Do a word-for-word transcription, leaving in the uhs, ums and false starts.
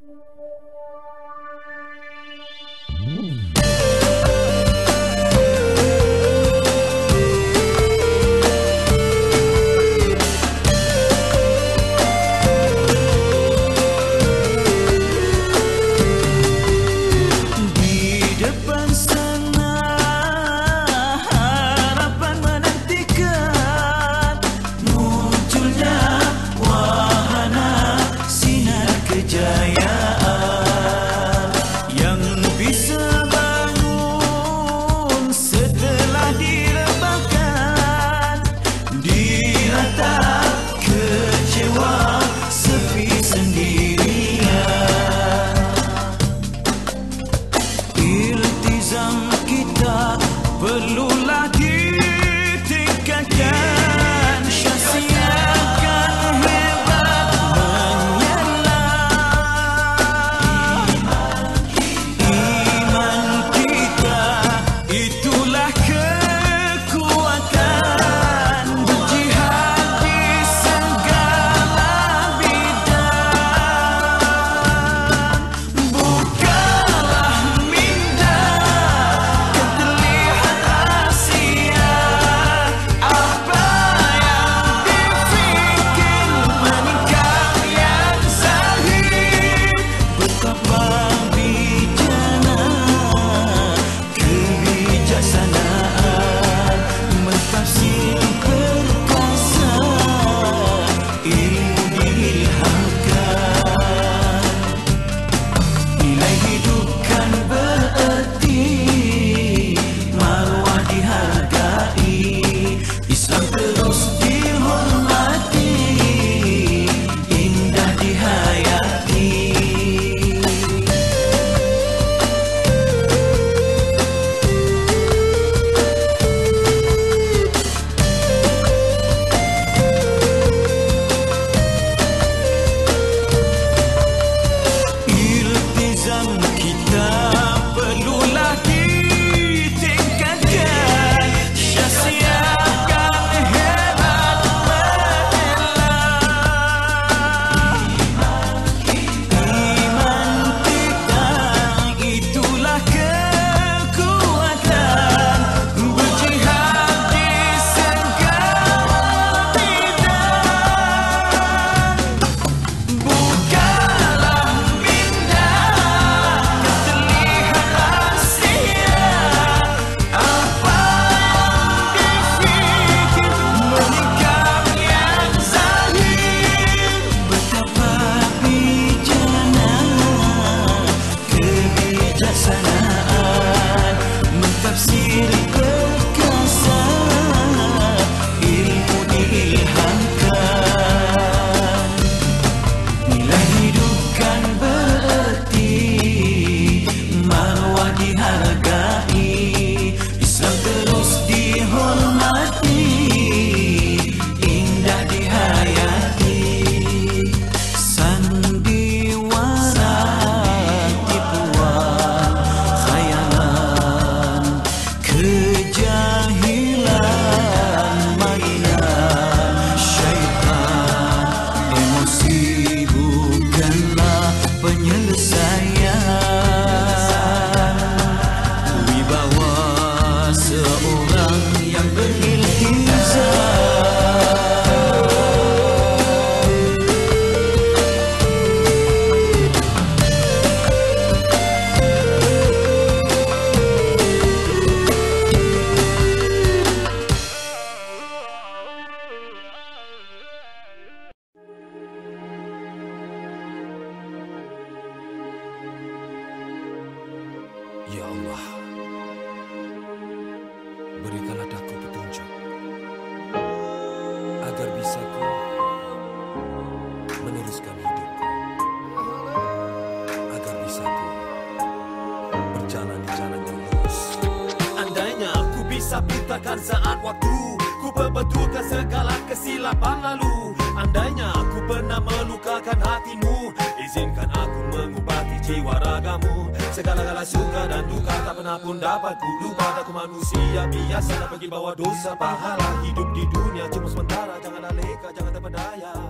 Ya Allah, berikanlah daku petunjuk agar bisa ku meneruskan hidupku, agar bisa ku berjalan di jalan yang lurus. Andainya aku bisa pintakan saat waktu, ku perbetulkan segala kesilapan lalu. Andainya aku pernah melukakan hatimu, izinkan aku mengobati jiwa ragamu. Segala-gala suka dan duka tak pernah pun dapat ku lupa. Aku manusia biasa, tak pergi bawa dosa pahala. Hidup di dunia cuma sementara, janganlah leka, jangan terpedaya.